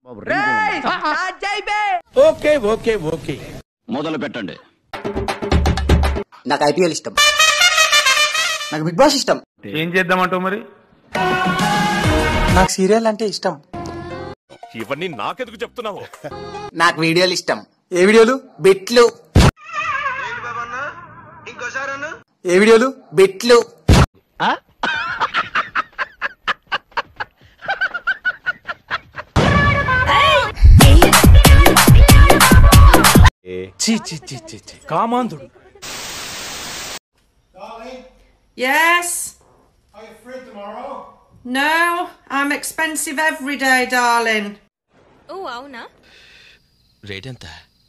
Okay okay okay మొదలు పెట్టండి. నాకు ఐపీఎల్ ఇష్టం, నాకు బిగ్ బాస్ ఇష్టం. ఏం చేద్దామంటావు మరి? నాకు సీరియల్ అంటే ఇష్టం. ఇవన్నీ నాకెందుకు చెప్తున్నావు? నాకు వీడియోలు ఇష్టం. ఏ వీడియోలు? బెట్లు. ఏ వీడియోలు? బెట్లు. కామాంధుడు. Yes. Are you free tomorrow? No, I'm expensive every day, darling. Oh, avuna? Rate ఎంత?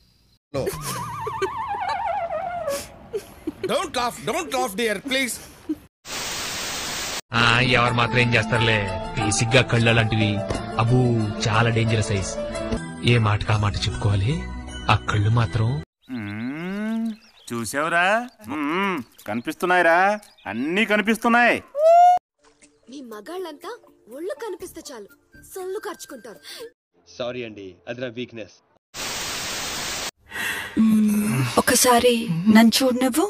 Don't laugh dear please. ఎవరు మాత్రం ఏం చేస్తారులే, బేసిక్ గా కళ్ళు అలాంటివి. అబూ చాలా డేంజరస్ సైజ్. ఏ మాటకా మాట చెప్పుకోవాలి, ఆ కళ్ళు మాత్రం. చూసావురా, కనిపిస్తున్నాయిరా, అన్నీ కనిపిస్తున్నాయి. మీ మగాళ్ళంతా ఒళ్ళు కనిపిస్తే చాలు సొల్లు ఖర్చుకుంటారు. సారీ అండి, అది నా వీక్నెస్. ఒకసారి నన్ను చూడు నువ్వు.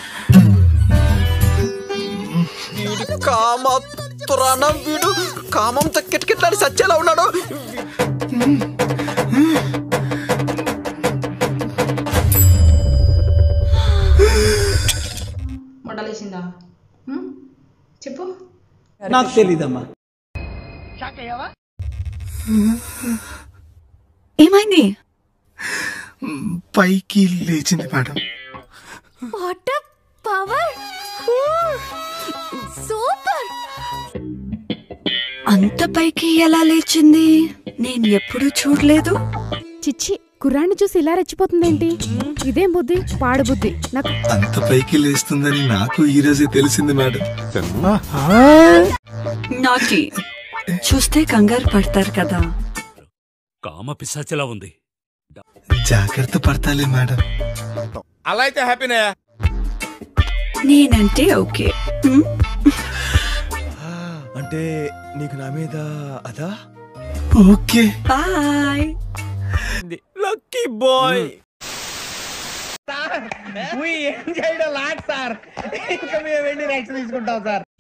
కామతురాణం వీడు, కామంతో కిటకిట్లాడి సచ్చేలా ఉన్నాడు. మొడలేసిందా? చెప్పు. నాకు తెలీదమ్మా. ఏమైంది? పైకి లేచింది madam. What a power! Super! అంత పైకి ఎలా లేచింది? నేను ఎప్పుడూ చూడలేదు. చిచ్చి, కుర్రాన్ని చూసి ఇలా రెచ్చిపోతుందేంటి? ఇదేం బుద్ధి, పాడు బుద్ధి. నాకు అంత పైకి లేస్తుందని నాకు ఈ రోజే తెలిసింది మేడం. నాటి చూస్తే కంగారు పడతారు కదా. కామ పిశాచలా ఉంది. జాగ్రత్త పడతాలే మేడం. అలా అయితే హ్యాపీనే. నేనంటే ఓకే. అంటే నీకు నా మీద అదా? Okay bye. Lucky boy. ఏం చేయడం లాట్ సార్, ఇంకా మేము వెళ్ళి నెక్స్ట్ తీసుకుంటాం సార్.